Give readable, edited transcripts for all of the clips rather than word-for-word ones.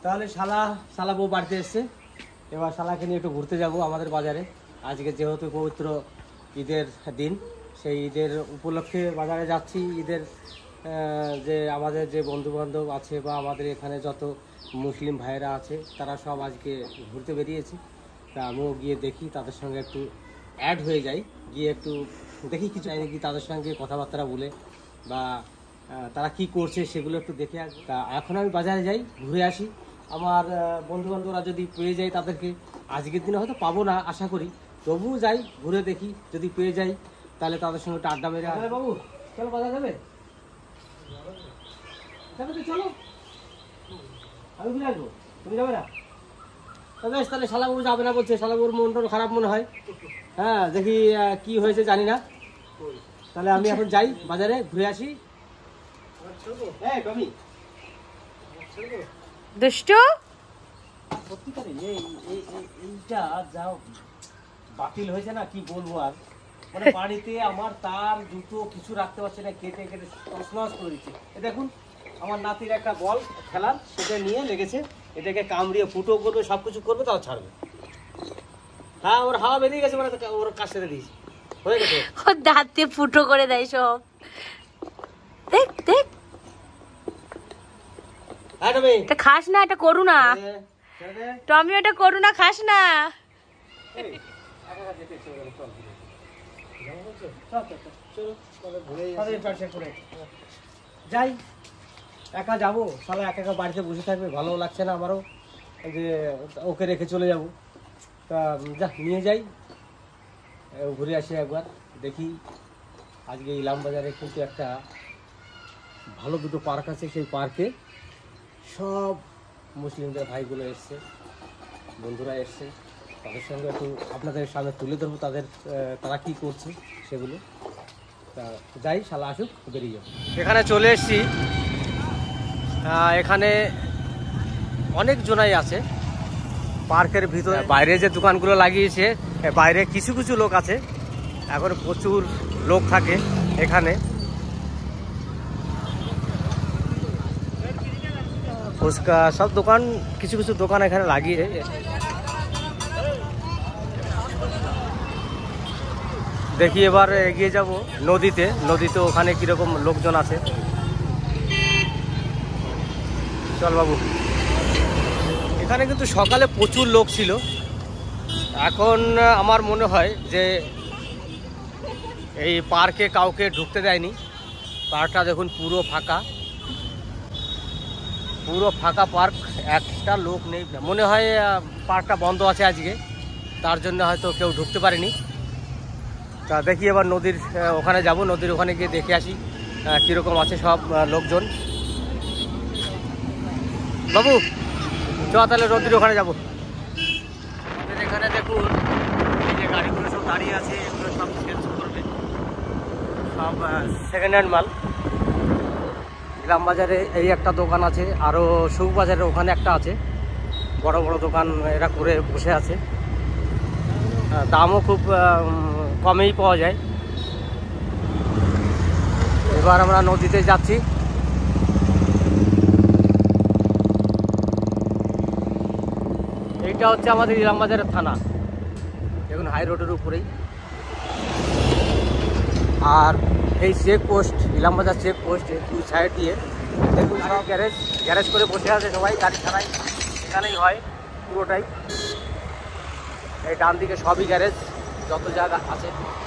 তাহলে শালা বউ বাড়িতে এসছে, এবার শালাকে নিয়ে একটু ঘুরতে যাব আমাদের বাজারে। আজকে যেহেতু পবিত্র ঈদের দিন, সেই ঈদের উপলক্ষে বাজারে যাচ্ছি। ঈদের যে আমাদের যে বন্ধুবান্ধব আছে বা আমাদের এখানে যত মুসলিম ভাইয়েরা আছে তারা সব আজকে ঘুরতে বেরিয়েছে। তা আমিও গিয়ে দেখি, তাদের সঙ্গে একটু অ্যাড হয়ে যাই, গিয়ে একটু দেখি কিছু চাই নাকি, তাদের সঙ্গে কথাবার্তা বলে বা তারা কি করছে সেগুলো একটু দেখে। তা এখন আমি বাজারে যাই, ঘুরে আসি। আমার বন্ধুবান্ধবরা যদি পেয়ে যায় তাদেরকে, আজকের দিনে হয়তো পাবো না আশা করি, তবুও যাই, ঘুরে দেখি, যদি পেয়ে যাই তাহলে তাদের সঙ্গে একটু আড্ডা মেরে। বাবু চলো বাজার যাবে, চলো আমি ঘুরে আসবো, তুমি যাবে না? বেশ, তাহলে শালাবাবু যাবে না বলছে, শালাবাবুর মনটা খারাপ মনে হয়। হ্যাঁ, দেখি কি হয়েছে জানি না। তাহলে আমি এখন যাই বাজারে, ঘুরে আসি। দুষ্টু সত্যিকারে এইটা যা বাতিল হয়েছে না, কি বলবো আর। মানে বাড়িতে আমার তার জুতো কিছু রাখতে পারছে না, কেটে কেটে তছনছ করে দিচ্ছে। দেখুন আমার নাতির একটা বল খেলার, সেটা নিয়ে লেগেছে, এটাকে কামড়িয়ে ফুটো করবে, সব কিছু করবে, তাও ছাড়বে। হ্যাঁ, ওর হাওয়া বেরিয়ে গেছে, মানে ওর কাজ সেরে দিয়েছে, হয়ে গেছে। ওর দাঁতে ফুটো করে দেয় সব। দেখ দেখ, এটা খাস না, এটা করু না টমি, এটা করু না, খাস না। যাই, একা যাবো, শালা একা একা বাড়িতে বসে থাকবে, ভালো লাগছে না আমারও, যে ওকে রেখে চলে যাব। তা যা, নিয়ে যাই, ঘুরে আসি একবার, দেখি। আজকে ইলাম বাজারে কিন্তু একটা ভালো দুটো পার্ক আছে, সেই পার্কে সব মুসলিমদের ভাইগুলো এসছে, বন্ধুরা এসছে, তাদের সঙ্গে একটু আপনাদের সামনে তুলে ধরবো, তারা কি করছে সেগুলো। তা যাই, শালা আসুক, বেরিয়ে যাবো। এখানে চলে এসছি, এখানে অনেক জনাই আছে পার্কের ভিতরে। বাইরে যে দোকানগুলো লাগিয়েছে, বাইরে কিছু কিছু লোক আছে, এখন প্রচুর লোক থাকে এখানে। ফুচকা সব দোকান, কিছু কিছু দোকান এখানে লাগিয়ে। দেখি এবার এগিয়ে যাব নদীতে, ওখানে কিরকম লোকজন আছে। চল বাবু। এখানে কিন্তু সকালে প্রচুর লোক ছিল, এখন আমার মনে হয় যে এই পার্কে কাউকে ঢুকতে দেয়নি। পার্কটা দেখুন পুরো ফাঁকা পার্ক, একটা লোক নেই মনে হয়। পার্কটা বন্ধ আছে আজকে, তার জন্য হয়তো কেউ ঢুকতে পারেনি। তা দেখি এবার নদীর ওখানে যাব, নদীর ওখানে গিয়ে দেখে আসি কীরকম আছে সব লোকজন। বাবু চ তাহলে নদীর ওখানে যাবো। আমাদের এখানে দেখুন এই যে গাড়িগুলো সব দাঁড়িয়ে আছে, এগুলো সব চেঞ্জ করবে, সব সেকেন্ড হ্যান্ড মাল। গ্রাম বাজারে এই একটা দোকান আছে, আরও সুখ বাজারের ওখানে একটা আছে, বড় বড় দোকান এরা করে বসে আছে। দামও খুব কমেই পাওয়া যায়। এবার আমরা নদীতে যাচ্ছি। এইটা হচ্ছে আমাদের ইলাম বাজারের থানা, দেখুন হাই রোডের উপরেই। আর এই চেক পোস্ট, ইলাম বাজার চেক পোস্ট, দুই সাইড দিয়ে দেখুন সব গ্যারেজ করে বসে আছে সবাই, গাড়ি ছাড়াই এখানেই হয় পুরোটাই। এই ডান দিকে সবই গ্যারেজ, যত জায়গা আছে।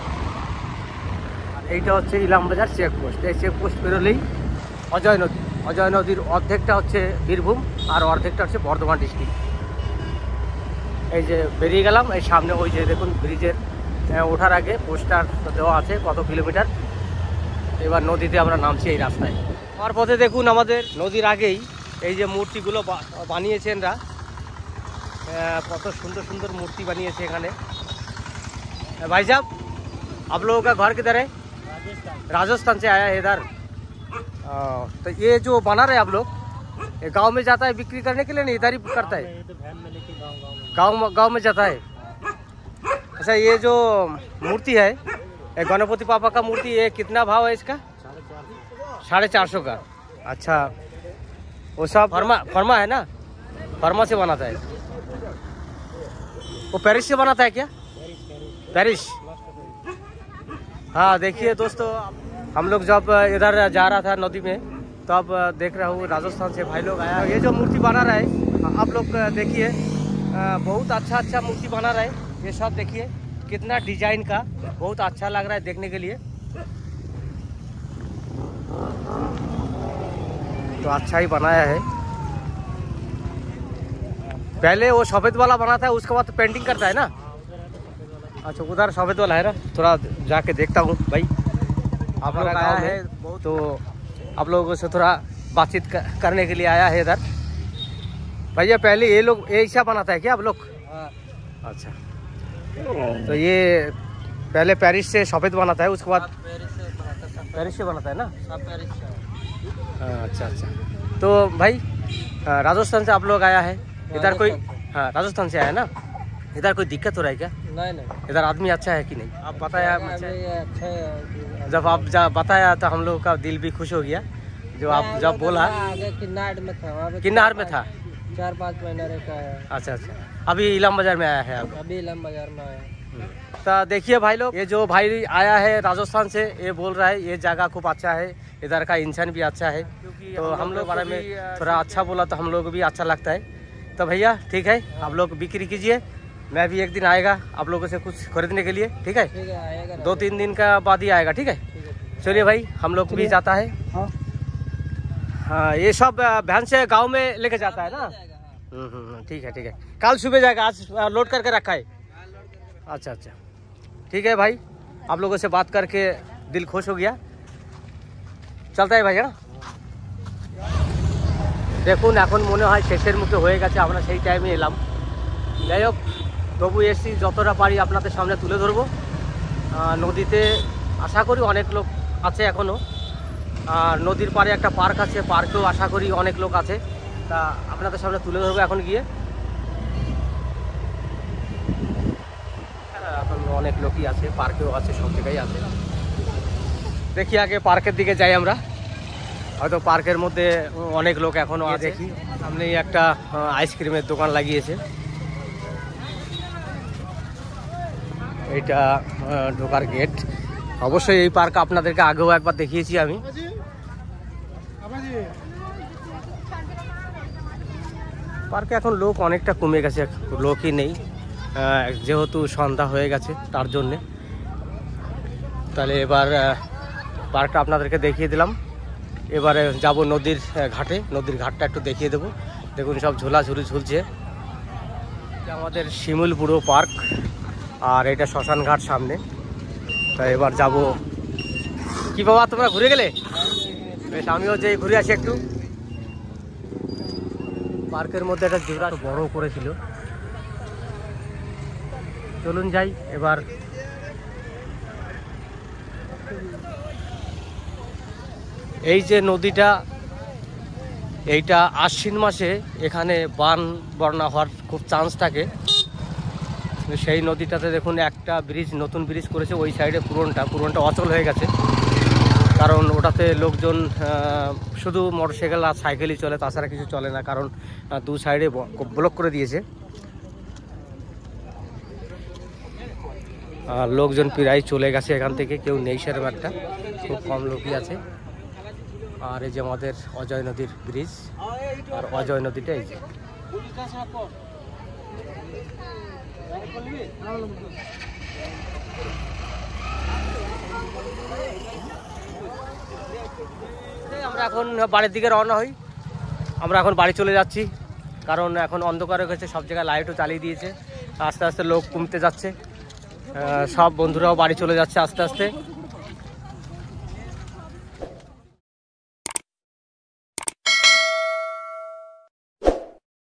এইটা হচ্ছে ইলাম বাজার চেক পোস্ট। এই চেক পোস্ট পেরোলেই অজয় নদী। অজয় নদীর অর্ধেকটা হচ্ছে বীরভূম আর অর্ধেকটা হচ্ছে বর্ধমান ডিস্ট্রিক্ট। এই যে বেরিয়ে গেলাম, এই সামনে ওই যে দেখুন ব্রিজের ওঠার আগে পোস্টার দেওয়া আছে কত কিলোমিটার। এবার নদীতে আমরা নামছি এই রাস্তায়। আমার পথে দেখুন আমাদের নদীর আগেই এই যে মূর্তিগুলো বানিয়েছেন এরা, কত সুন্দর সুন্দর मूर्ति बनिए एखाने। भाई साहब आप लोगों का घर किधर है? राजस्थान से आया है इधर। तो ये जो बना रहे आप लोग, ये गांव में जाता है बिक्री करने के लिए, नहीं इधर ही करता है? गांव में जाता है। अच्छा, ये जो मूर्ति है गणपति पापा का मूर्ति, ये कितना भाव है इसका? 450 का। अच्छा, वो सब फर्मा है ना? फर्मा से बनाता है। वो पेरिस से बनाता है क्या? पेरिस। हाँ देखिए दोस्तों, हम लोग जब इधर जा रहा था नदी में तब देख रहा हूँ राजस्थान से भाई लोग आया। ये जो मूर्ति बना रहा है आप लोग देखिए, बहुत अच्छा मूर्ति बना रहा है। ये सब देखिए कितना डिजाइन का, बहुत अच्छा लग रहा है देखने के लिए। तो अच्छा ही बनाया है। पहले वो सफेद वाला बनाता है, उसके बाद पेंटिंग करता है ना। अच्छा उधर सफेद वाला है ना, थोड़ा जाके देखता हूँ भाई। आप लोग आया है तो आप लोगों से थोड़ा बातचीत करने के लिए आया है इधर। भैया पहले ये लोग ऐसा बनाता है क्या आप लोग? अच्छा तो ये पहले पेरिस से सफेद बनाता है, उसके बाद पेरिस से बनाता है ना। अच्छा तो भाई राजस्थान से आप लोग आया है इधर कोई? हाँ राजस्थान से आया ना। इधर कोई दिक्कत हो रहा है क्या? नहीं इधर आदमी अच्छा है कि नहीं? आप बताया अच्छा है। जब आप बताया तो हम लोग का दिल भी खुश हो गया। जो आप जब बोला किन्नार में था 4-5 महीना रहता है। अच्छा अभी इलाम बाजार में आया है आप? अभी इलाम बाजार में आया। तो देखिए भाई लोग, ये जो भाई आया है राजस्थान से, ये बोल रहा है ये जगह खूब अच्छा है, इधर का इंसान भी अच्छा है। तो हम लोग बारे में थोड़ा अच्छा बोला तो हम लोग भी अच्छा लगता है। तो भैया ठीक है, आप लोग बिक्री कीजिए, मैं भी एक दिन आएगा आप लोगों से कुछ खरीदने के लिए। ठीक है 2-3 दिन का बाद ही आएगा। ठीक है चलिए भाई, हम लोग भी जाता है। हाँ ये सब भैन से गांव में लेके जाता है ना। ठीक है कल सुबह जाएगा, आज लोड करके रखा है। अच्छा ठीक है भाई, आप लोगों से बात करके दिल खुश हो गया। चलता है भाई। দেখুন এখন মনে হয় শেষের মুখে হয়ে গেছে, আমরা সেই টাইমে এলাম। যাই হোক তবু এসছি, যতটা পারি আপনাদের সামনে তুলে ধরবো। নদীতে আশা করি অনেক লোক আছে এখনও, আর নদীর পাড়ে একটা পার্ক আছে, পার্কেও আশা করি অনেক লোক আছে। তা আপনাদের সামনে তুলে ধরবো এখন গিয়ে। এখন অনেক লোকই আছে, পার্কেও আছে, সব জায়গায় আছে। দেখি আগে পার্কের দিকে যাই আমরা, হয়তো পার্কের মধ্যে অনেক লোক এখনও আছে। দেখি সামনেই একটা আইসক্রিমের দোকান লাগিয়েছে, এটা ঢোকার গেট। অবশ্যই এই পার্ক আপনাদেরকে আগেও একবার দেখিয়েছি আমি। পার্কে এখন লোক অনেকটা কমে গেছে, লোকই নেই, যেহেতু সন্ধ্যা হয়ে গেছে তার জন্যে। তাহলে এবার পার্কটা আপনাদেরকে দেখিয়ে দিলাম। এবারে যাব নদীর ঘাটে, নদীর ঘাটটা একটু দেখিয়ে দেবো। দেখুন সব ঝোলাঝুলি ঝুলছে। আমাদের শিমুলপুরো পার্ক, আর এটা শ্মশান ঘাট সামনে। তাই এবার যাব। কি বাবা তোমরা ঘুরে গেলে? বেশ আমিও যে ঘুরে আসি একটু। পার্কের মধ্যে একটা জোড়া বড় করেছিল। চলুন যাই এবার। এই যে নদীটা, এইটা আশ্বিন মাসে এখানে বান বন্যা হওয়ার খুব চান্স থাকে। সেই নদীটাতে দেখুন একটা ব্রিজ, নতুন ব্রিজ করেছে ওই সাইডে, পুরনটা অচল হয়ে গেছে। কারণ ওটাতে লোকজন শুধু মোটরসাইকেল আর সাইকেলই চলে, তাছাড়া কিছু চলে না, কারণ দু সাইডে ব্লক করে দিয়েছে। লোকজন প্রায় চলে গেছে এখান থেকে, কেউ নেই সেরকম একটা, খুব কম লোকই আছে। আর এই যে আমাদের অজয় নদীর ব্রিজ, আর অজয় নদীটা এই যে। আমরা এখন বাড়ির দিকে রওনা হই। আমরা এখন বাড়ি চলে যাচ্ছি, কারণ এখন অন্ধকার হয়ে গেছে, সব জায়গায় লাইটও চালিয়ে দিয়েছে। আস্তে আস্তে লোক কমতে যাচ্ছে, সব বন্ধুরাও বাড়ি চলে যাচ্ছে আস্তে আস্তে।